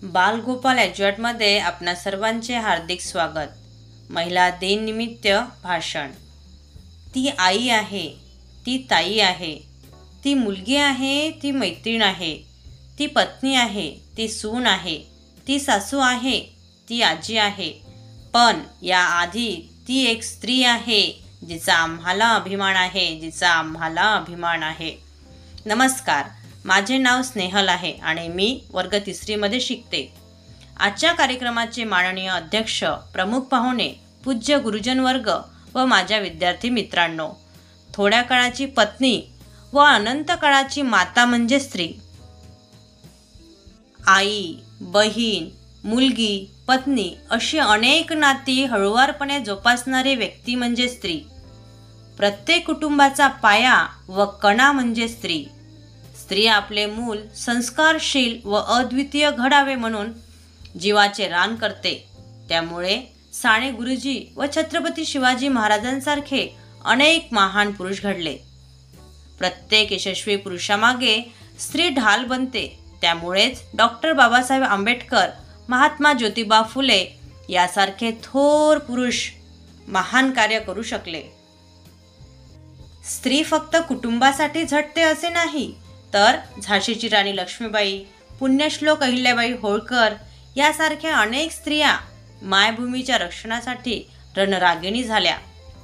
बालगोपाल ॲज्युएटमध्ये आपणा सर्वांचे हार्दिक स्वागत. महिला दिन निमित्त भाषण. ती आई आहे, ती ताई आहे, ती मुलगी आहे, ती मैत्रीण आहे, ती पत्नी आहे, ती सून आहे, ती सासू आहे, ती आजी आहे, पण याआधी ती एक स्त्री आहे जिचा आम्हाला अभिमान आहे, जिचा आम्हाला अभिमान आहे. नमस्कार, माझे नाव स्नेहल आहे आणि मी वर्ग 3मध्ये शिकते. आजच्या कार्यक्रमाचे माननीय अध्यक्ष, प्रमुख पाहुणे, पूज्य गुरुजन वर्ग व माझ्या विद्यार्थी मित्रांनो, थोड्या काळाची पत्नी व अनंत काळाची माता म्हणजे स्त्री. आई, बहीण, मुलगी, पत्नी अशी अनेक नाती हळुवारपणे जोपासणारी व्यक्ती म्हणजे स्त्री. प्रत्येक कुटुंबाचा पाया व कणा म्हणजे स्त्री. स्त्री आपले मूल संस्कारशील व अद्वितीय घडावे म्हणून जीवाचे रान करते. त्यामुळे साने गुरुजी व छत्रपती शिवाजी महाराजांसारखे अनेक महान पुरुष घडले. प्रत्येक यशस्वी पुरुषामागे स्त्री ढाल बनते. त्यामुळेच डॉक्टर बाबासाहेब आंबेडकर, महात्मा ज्योतिबा फुले यासारखे थोर पुरुष महान कार्य करू शकले. स्त्री फक्त कुटुंबासाठी झटते असे नाही, तर झाशीची राणी लक्ष्मीबाई, पुण्यश्लोक अहिल्याबाई होळकर यासारख्या अनेक स्त्रिया मायभूमीच्या रक्षणासाठी रणरागिणी झाल्या.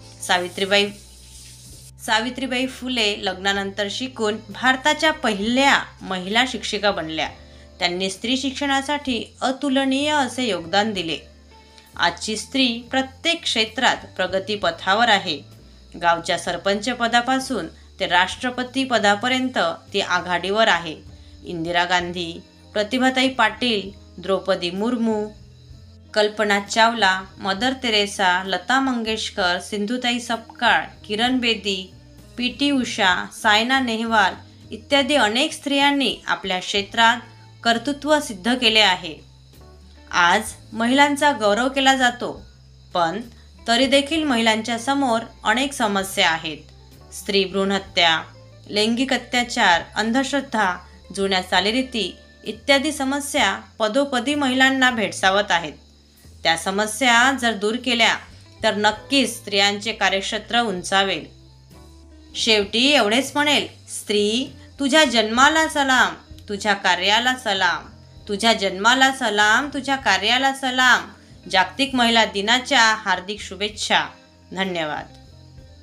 सावित्रीबाई फुले लग्नानंतर शिकून भारताच्या पहिल्या महिला शिक्षिका बनल्या. त्यांनी स्त्री शिक्षणासाठी अतुलनीय असे योगदान दिले. आजची स्त्री प्रत्येक क्षेत्रात प्रगतीपथावर आहे. गावच्या सरपंच पदापासून ते राष्ट्रपती पदापर्यंत ती आघाडीवर आहे. इंदिरा गांधी, प्रतिभाताई पाटील, द्रौपदी मुर्मू, कल्पना चावला, मदर तेरेसा, लता मंगेशकर, सिंधुताई सपकाळ, किरण बेदी, पी.टी. उषा, सायना नेहवाल इत्यादी अनेक स्त्रियांनी आपल्या क्षेत्रात कर्तृत्व सिद्ध केले आहे. आज महिलांचा गौरव केला जातो, पण तरी देखील महिलांच्या समोर अनेक समस्या आहेत. स्त्री भ्रूण हत्या, लैंगिक अत्याचार, अंधश्रद्धा, जुन्या चालीरीती इत्यादी समस्या पदोपदी महिलांना भेडसावत आहेत. त्या समस्या जर दूर केल्या तर नक्कीच स्त्रियांचे कार्यक्षेत्र उंचावेल. शेवटी एवढेच म्हणेल, स्त्री तुझ्या जन्माला सलाम, तुझ्या कार्याला सलाम, तुझ्या जन्माला सलाम, तुझ्या कार्याला सलाम. जागतिक महिला दिनाच्या हार्दिक शुभेच्छा. धन्यवाद.